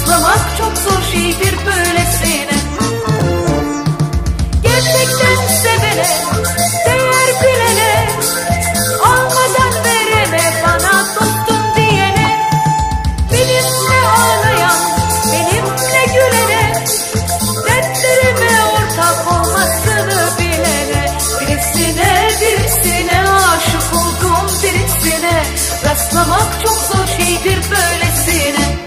rastlamak çok zor şeydir böylesine. Gerçekten sevene, değer bilene, almadan verene, bana dostum diyene, benimle ağlayan, benimle gülene, dertlerime ortak olmasını bilene, birisine aşık oldum birisine, rastlamak çok zor şeydir böylesine.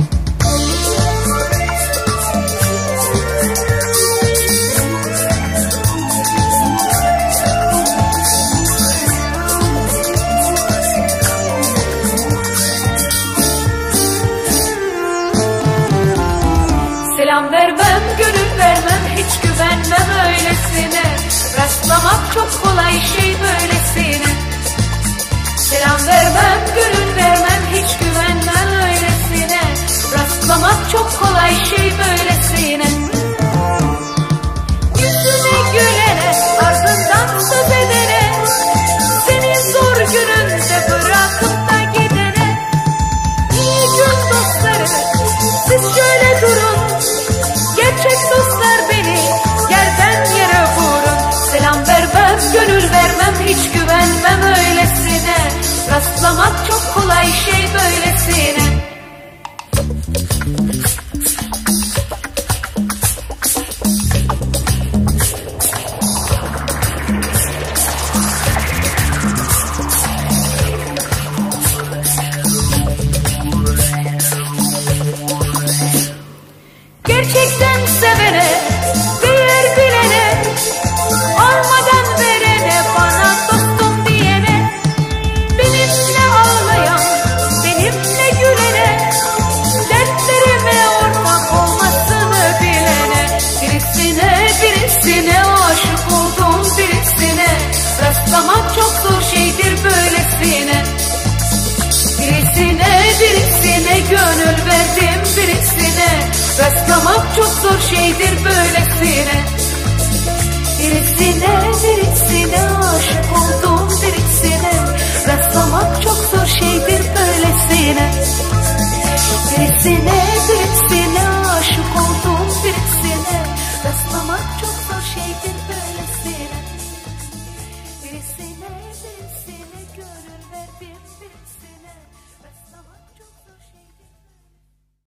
Selam vermem, gönül vermem, hiç güvenmem öylesine, rastlamak çok kolay şey böylesine. Selam vermem, gönül vermem, hiç güvenmem öylesine, rastlamak çok kolay şey böylesine. Yüzüne gülene, ardından söz edene, seni zor gününde bırakıp da gidene, iyi gün dostları, siz şöyle durun, gerçek dostlar beni yerden yere vurun. Selam vermem, gönül vermem, hiç güvenmem öylesine, rastlamak çok kolay şey böylesine. Gerçekten sevene, değer bilene, almadan verene, bana dostum diyene, benimle ağlayan, benimle gülene, dertlerime ortak olmasını bilene, birisine aşık oldum birisine, rastlamak çok zor şeydir böylesine. Birisine gönül verdim birisine, rastlamak çok zor şeydir böylesine. Birisine aşık oldum birisine, rastlamak çok zor şeydir böylesine.